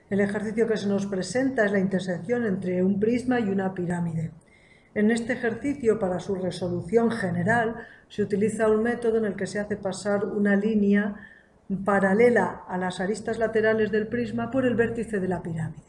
El ejercicio que se nos presenta es la intersección entre un prisma y una pirámide. En este ejercicio, para su resolución general, se utiliza un método en el que se hace pasar una línea paralela a las aristas laterales del prisma por el vértice de la pirámide.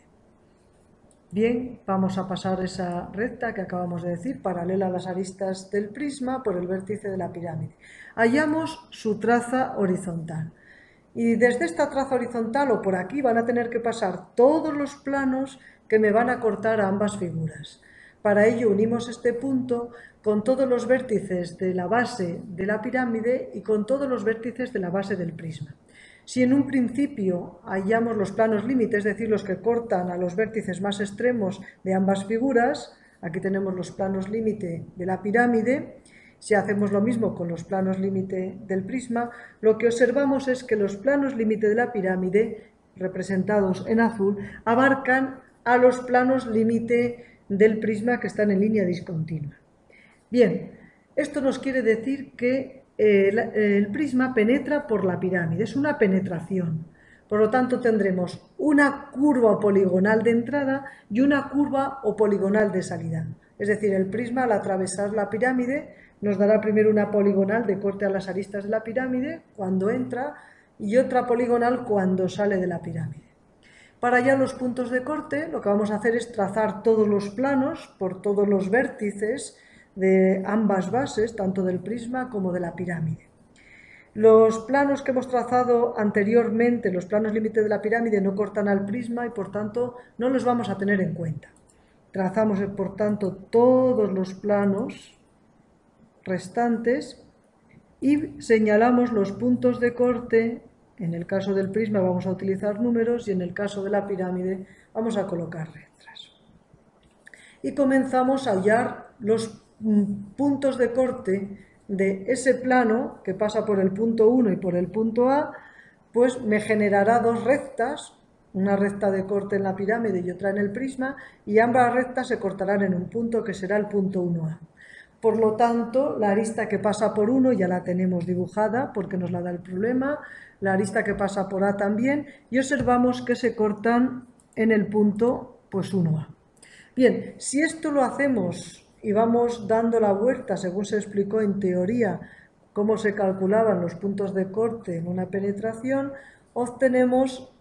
Bien, vamos a pasar esa recta que acabamos de decir, paralela a las aristas del prisma por el vértice de la pirámide. Hallamos su traza horizontal. Y desde esta traza horizontal o por aquí van a tener que pasar todos los planos que me van a cortar a ambas figuras. Para ello unimos este punto con todos los vértices de la base de la pirámide y con todos los vértices de la base del prisma. Si en un principio hallamos los planos límites, es decir, los que cortan a los vértices más extremos de ambas figuras, aquí tenemos los planos límite de la pirámide. Si hacemos lo mismo con los planos límite del prisma, lo que observamos es que los planos límite de la pirámide, representados en azul, abarcan a los planos límite del prisma que están en línea discontinua. Bien, esto nos quiere decir que el prisma penetra por la pirámide, es una penetración. Por lo tanto, tendremos una curva poligonal de entrada y una curva o poligonal de salida. Es decir, el prisma al atravesar la pirámide nos dará primero una poligonal de corte a las aristas de la pirámide cuando entra y otra poligonal cuando sale de la pirámide. Para hallar los puntos de corte, lo que vamos a hacer es trazar todos los planos por todos los vértices de ambas bases, tanto del prisma como de la pirámide. Los planos que hemos trazado anteriormente, los planos límite de la pirámide, no cortan al prisma y por tanto no los vamos a tener en cuenta. Trazamos por tanto todos los planos restantes y señalamos los puntos de corte. En el caso del prisma vamos a utilizar números y en el caso de la pirámide vamos a colocar letras. Y comenzamos a hallar los puntos de corte de ese plano que pasa por el punto 1 y por el punto A, pues me generará dos rectas, una recta de corte en la pirámide y otra en el prisma, y ambas rectas se cortarán en un punto que será el punto 1A. Por lo tanto, la arista que pasa por 1 ya la tenemos dibujada porque nos la da el problema, la arista que pasa por A también, y observamos que se cortan en el punto pues 1A. Bien, si esto lo hacemos y vamos dando la vuelta, según se explicó en teoría, cómo se calculaban los puntos de corte en una penetración, obtenemos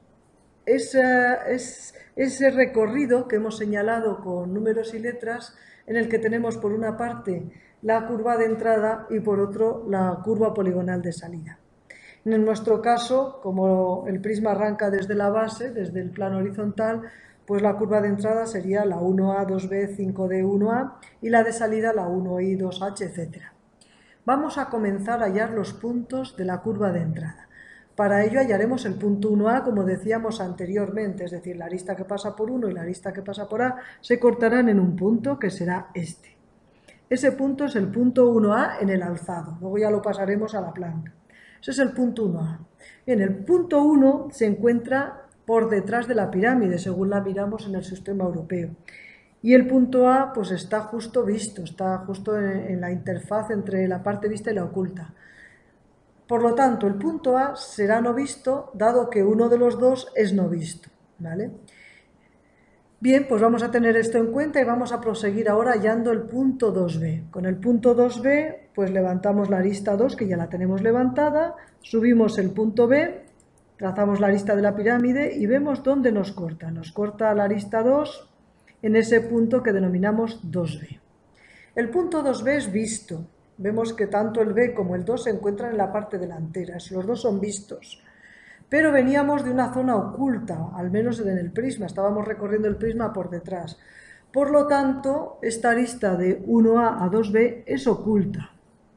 ese recorrido que hemos señalado con números y letras, en el que tenemos por una parte la curva de entrada y por otro la curva poligonal de salida. En nuestro caso, como el prisma arranca desde la base, desde el plano horizontal, pues la curva de entrada sería la 1A, 2B, 5D, 1A y la de salida la 1I, 2H, etc. Vamos a comenzar a hallar los puntos de la curva de entrada. Para ello hallaremos el punto 1A, como decíamos anteriormente, es decir, la arista que pasa por 1 y la arista que pasa por A se cortarán en un punto que será este. Ese punto es el punto 1A en el alzado, luego ya lo pasaremos a la planta. Ese es el punto 1A. Bien, el punto 1 se encuentra por detrás de la pirámide, según la miramos en el sistema europeo. Y el punto A pues está justo visto, está justo en la interfaz entre la parte vista y la oculta. Por lo tanto, el punto A será no visto, dado que uno de los dos es no visto, ¿vale? Bien, pues vamos a tener esto en cuenta y vamos a proseguir ahora hallando el punto 2B. Con el punto 2B, pues levantamos la arista 2, que ya la tenemos levantada, subimos el punto B, trazamos la arista de la pirámide y vemos dónde nos corta. Nos corta la arista 2 en ese punto que denominamos 2B. El punto 2B es visto. Vemos que tanto el B como el 2 se encuentran en la parte delantera. Los dos son vistos. Pero veníamos de una zona oculta, al menos en el prisma. Estábamos recorriendo el prisma por detrás. Por lo tanto, esta arista de 1A a 2B es oculta.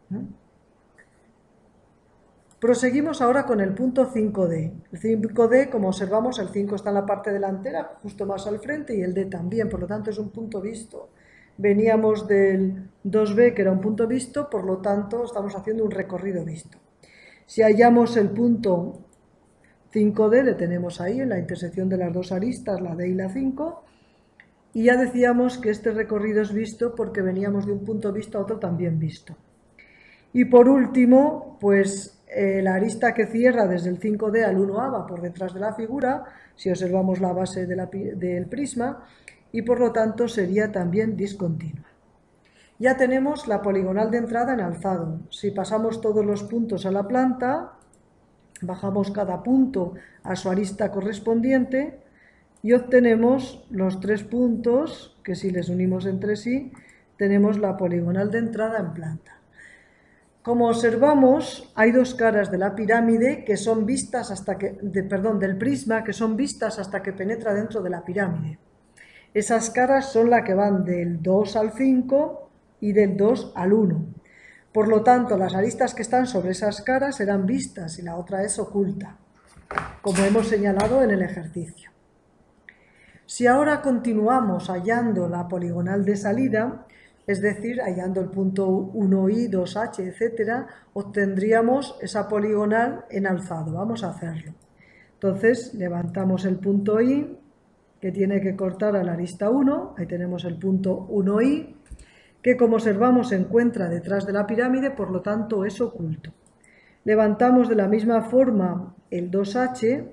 Proseguimos ahora con el punto 5D. El 5D, como observamos, el 5 está en la parte delantera, justo más al frente, y el D también, por lo tanto es un punto visto. Veníamos del 2B, que era un punto visto, por lo tanto estamos haciendo un recorrido visto. Si hallamos el punto 5D, le tenemos ahí en la intersección de las dos aristas, la D y la 5, y ya decíamos que este recorrido es visto porque veníamos de un punto visto a otro también visto. Y por último, pues la arista que cierra desde el 5D al 1A va por detrás de la figura, si observamos la base del prisma, y por lo tanto sería también discontinua. Ya tenemos la poligonal de entrada en alzado. Si pasamos todos los puntos a la planta, bajamos cada punto a su arista correspondiente y obtenemos los 3 puntos que, si les unimos entre sí, tenemos la poligonal de entrada en planta. Como observamos, hay 2 caras de la pirámide que son vistas del prisma, que son vistas hasta que penetra dentro de la pirámide. Esas caras son las que van del 2 al 5 y del 2 al 1. Por lo tanto, las aristas que están sobre esas caras serán vistas y la otra es oculta, como hemos señalado en el ejercicio. Si ahora continuamos hallando la poligonal de salida, es decir, hallando el punto 1i, 2h, etc., obtendríamos esa poligonal en alzado. Vamos a hacerlo. Entonces, levantamos el punto i, que tiene que cortar a la arista 1, ahí tenemos el punto 1i, que como observamos se encuentra detrás de la pirámide, por lo tanto es oculto. Levantamos de la misma forma el 2h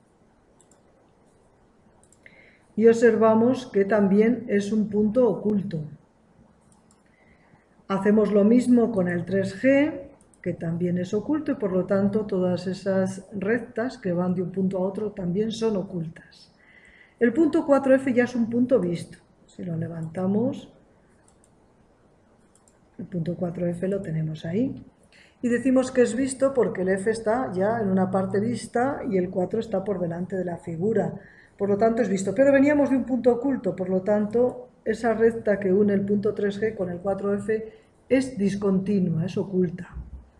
y observamos que también es un punto oculto. Hacemos lo mismo con el 3G, que también es oculto, y por lo tanto todas esas rectas que van de un punto a otro también son ocultas. El punto 4F ya es un punto visto. Si lo levantamos, el punto 4F lo tenemos ahí. Y decimos que es visto porque el F está ya en una parte vista y el 4 está por delante de la figura. Por lo tanto es visto. Pero veníamos de un punto oculto, por lo tanto esa recta que une el punto 3G con el 4F es discontinua, es oculta.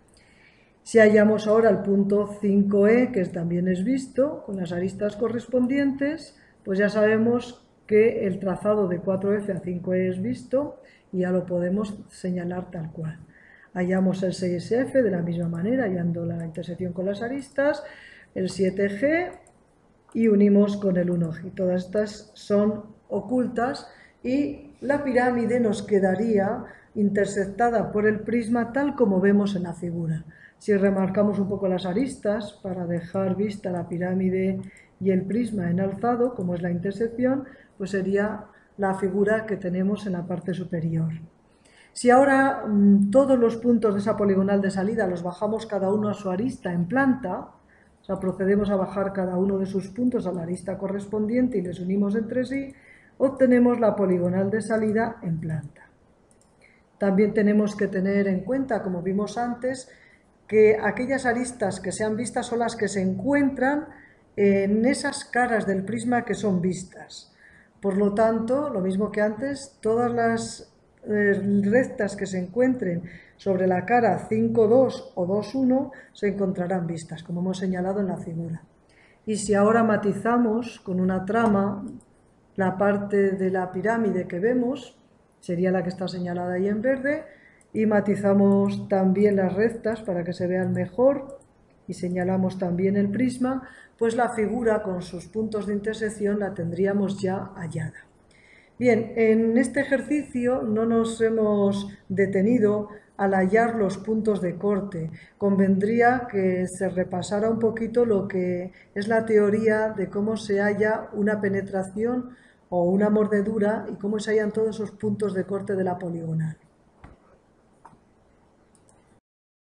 Si hallamos ahora el punto 5E, que también es visto, con las aristas correspondientes, pues ya sabemos que el trazado de 4F a 5E es visto y ya lo podemos señalar tal cual. Hallamos el 6F de la misma manera, hallando la intersección con las aristas, el 7G y unimos con el 1G. Todas estas son ocultas y la pirámide nos quedaría intersectada por el prisma tal como vemos en la figura. Si remarcamos un poco las aristas para dejar vista la pirámide y el prisma en alzado, como es la intersección, pues sería la figura que tenemos en la parte superior. Si ahora todos los puntos de esa poligonal de salida los bajamos cada uno a su arista en planta, o sea, procedemos a bajar cada uno de sus puntos a la arista correspondiente y les unimos entre sí, obtenemos la poligonal de salida en planta. También tenemos que tener en cuenta, como vimos antes, que aquellas aristas que sean vistas son las que se encuentran en esas caras del prisma que son vistas. Por lo tanto, lo mismo que antes, todas las rectas que se encuentren sobre la cara 5,2 o 2,1 se encontrarán vistas, como hemos señalado en la figura. Y si ahora matizamos con una trama la parte de la pirámide que vemos, sería la que está señalada ahí en verde, y matizamos también las rectas para que se vean mejor y señalamos también el prisma, pues la figura con sus puntos de intersección la tendríamos ya hallada. Bien, en este ejercicio no nos hemos detenido al hallar los puntos de corte. Convendría que se repasara un poquito lo que es la teoría de cómo se halla una penetración o una mordedura y cómo se hallan todos esos puntos de corte de la poligonal.